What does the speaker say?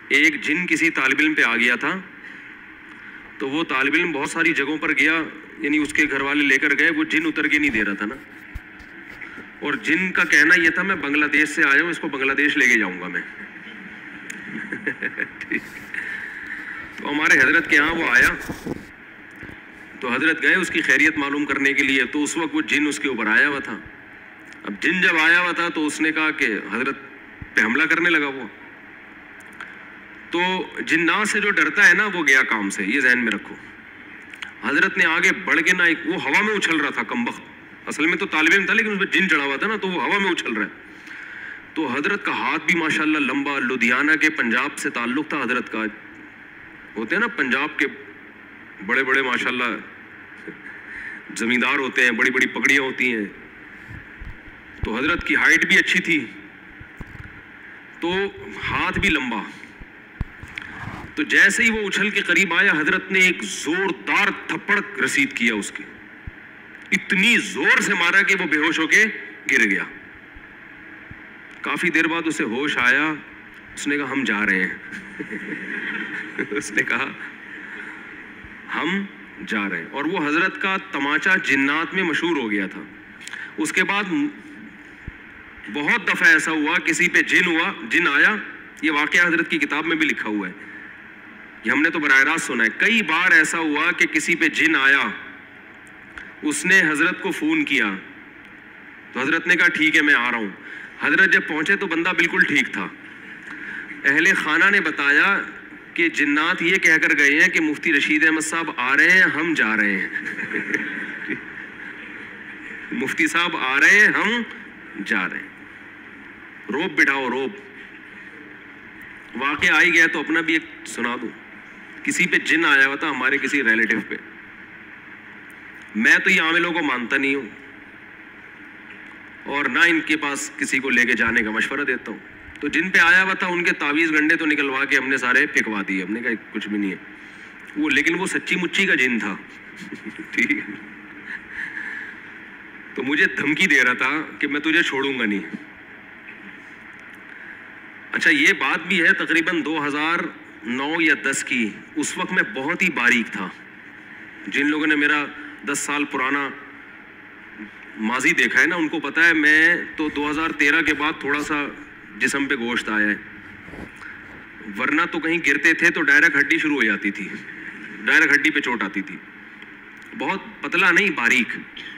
ایک جن کسی طالب علم پہ آ گیا تھا، تو وہ طالب علم بہت ساری جگہوں پر گیا، یعنی اس کے گھر والے لے کر گئے، وہ جن اتر کے نہیں دے رہا تھا نا، اور جن کا کہنا یہ تھا میں بنگلہ دیش سے آیا ہوں، اس کو بنگلہ دیش لے کے جاؤں گا میں۔ تو ہمارے حضرت کے ہاں وہ آیا، تو حضرت گئے اس کی خیریت معلوم کرنے کے لیے، تو اس وقت وہ جن اس کے اوپر آیا ہوا تھا۔ اب جن جب آیا ہوا تھا تو اس نے کہا کہ حضرت پہ حملہ کرنے لگا وہ، تو جنات سے جو ڈرتا ہے نا وہ گیا کام سے، یہ ذہن میں رکھو۔ حضرت نے آگے بڑھ کے نا، وہ ہوا میں اچھل رہا تھا کمبخت، اصل میں تو طالب علم تھا لیکن اس پہ جن چڑھا ہوا تھا نا، تو وہ ہوا میں اچھل رہا ہے۔ تو حضرت کا ہاتھ بھی ماشاءاللہ لمبا، لدھیانہ کے پنجاب سے تعلق تھا حضرت کا، ہوتے ہیں نا پنجاب کے بڑے بڑے ماشاءاللہ زمیندار ہوتے ہیں، بڑی بڑی پگڑیاں ہوتی ہیں، تو حضرت کی ہائٹ بھی اچھی تھی، تو ہاتھ بھی لمبا۔ تو جیسے ہی وہ اچھل کے قریب آیا، حضرت نے ایک زوردار تھپڑ رسید کیا اس کے، اتنی زور سے مارا کہ وہ بے ہوش ہو کے گر گیا۔ کافی دیر بعد اسے ہوش آیا، اس نے کہا ہم جا رہے ہیں۔ اس نے کہا ہم جا رہے ہیں، اور وہ حضرت کا تماچا جنات میں مشہور ہو گیا تھا۔ اس کے بعد بہت دفعہ ایسا ہوا کسی پہ جن آیا، یہ واقعہ حضرت کی کتاب میں بھی لکھا ہوا ہے، یہ ہم نے تو براہ راست سنا ہے۔ کئی بار ایسا ہوا کہ کسی پہ جن آیا، اس نے حضرت کو فون کیا، تو حضرت نے کہا ٹھیک ہے میں آ رہا ہوں۔ حضرت جب پہنچے تو بندہ بالکل ٹھیک تھا۔ اہل خانہ نے بتایا کہ جنات یہ کہہ کر گئے ہیں کہ مفتی رشید احمد صاحب آ رہے ہیں، ہم جا رہے ہیں۔ مفتی صاحب آ رہے ہیں، ہم جا رہے ہیں۔ روب بٹھاؤ، روب۔ واقعہ آئی گیا تو اپنا بھی ایک سنا دوں۔ کسی پہ جن آیا ہوا تھا ہمارے کسی ریلیٹیو پہ، میں تو یہ عاملوں کو مانتا نہیں ہوں اور نہ ان کے پاس کسی کو لے کے جانے کا مشورہ دیتا ہوں، تو جن پہ آیا ہوا تھا ان کے تعویذ گنڈے تو نکلوا کے ہم نے سارے پھینکوا دیے، ہم نے کہا کچھ بھی نہیں ہے وہ، لیکن وہ سچی مچی کا جن تھا۔ ٹھیک ہے، تو مجھے دھمکی دے رہا تھا کہ میں تجھے چھوڑوں گا نہیں۔ اچھا یہ بات بھی ہے تقریباً 2009 یا 10 کی، اس وقت میں بہت ہی باریک تھا۔ جن لوگوں نے میرا 10 سال پرانا ماضی دیکھا ہے نا، ان کو پتا ہے میں تو 2013 کے بعد تھوڑا سا جسم پہ گوشت آیا ہے، ورنہ تو کہیں گرتے تھے تو ڈائریکٹ ہڈی شروع ہو جاتی تھی، ڈائریکٹ ہڈی پہ چوٹ آتی تھی، بہت پتلا نہیں باریک۔